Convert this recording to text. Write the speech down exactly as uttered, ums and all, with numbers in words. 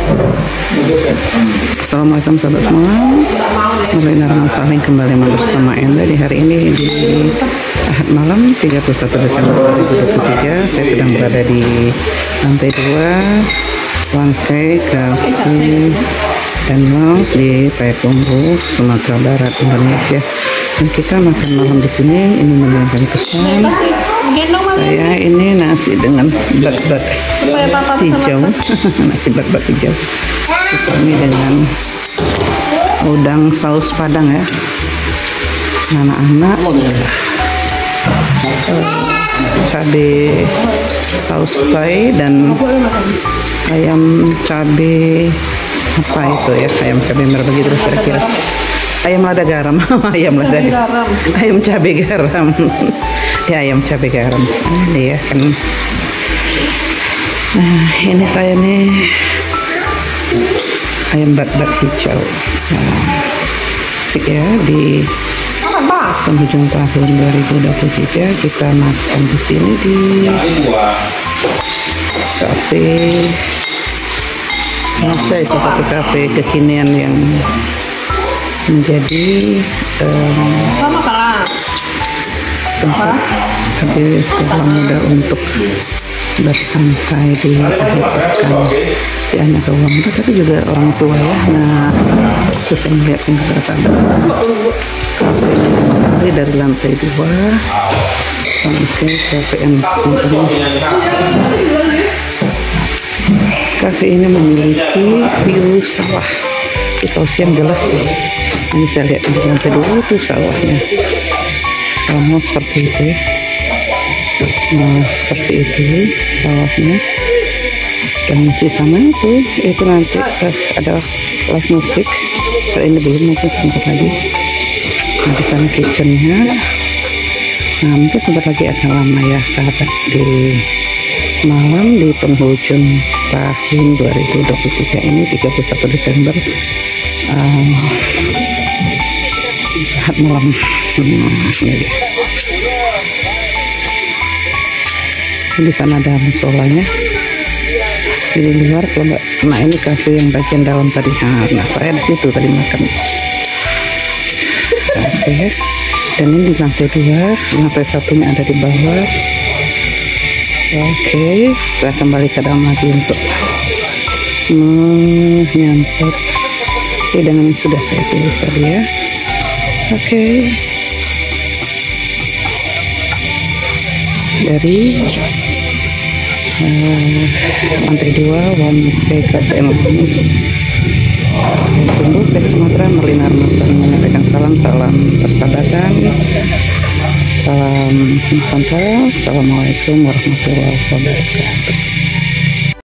Assalamualaikum sahabat semua. Nurlina Rahman Saling kembali bersama Anda di hari ini di Ahad malam tiga puluh satu Desember dua ribu dua puluh tiga. Saya sedang berada di lantai dua One Sky Cafe dan Lounge di Payakumbuh, Sumatera Barat, Indonesia. Dan kita makan malam di sini. Ini menu yang kami pesan. Saya ini nasi dengan bat-bat hijau, nasi bat-bat hijau. Ini dengan udang saus Padang ya. Anak-anak uh, cabai saus Thai dan ayam cabai apa itu ya, ayam cabai merah begitu kira-kira. Ayam lada garam, ayam lada garam, ayam cabai garam, ya ayam cabai garam. Ini ya kan. Nah ini saya nih ayam bat-bat hijau. Nah, asik ya di penghujung tahun dua ribu dua puluh tiga kita makan di sini di kafe. Masa itu satu kafe kekinian yang menjadi um, tempat bagi kaum muda untuk bersantai di akhir pekan. Ya, hanya kaum muda tapi juga orang tua ya. Nah, terus saya melihat ini bersama kafe ini dari lantai dua sampai ke P M. Kafe ini memiliki view sawah. Kita siang jelas ya. Ini saya lihat di lantai dua itu sawahnya. Sama seperti itu ya. Nah, seperti itu sawahnya. Dan sisanya itu itu nanti uh, ada live musik. Kalau ini belum, mungkin sebentar lagi. Nah, di sana kitchennya. Nah, mungkin sebentar lagi akan lama ya sahabat di malam di penghujung tahun dua ribu dua puluh tiga ini tiga puluh satu Desember. Um, Ahad malam. Hmm, ini. Di sana ada musolanya. Di luar kalau nggak, nah ini kafe yang bagian dalam tadi. Nah saya di situ tadi makan. Oke. Dan ini di lantai dua, lantai satunya ada di bawah. Oke, saya kembali ke dalam lagi untuk menyantap hidangan yang sudah saya pilih tadi ya. Oke, dari uh, lantai dua One Sky Cafe tunggu ke Sumatera. Nurlina Rahman Saling menyampaikan salam salam persahabatan, salam Nusantara. Assalamualaikum warahmatullahi wabarakatuh.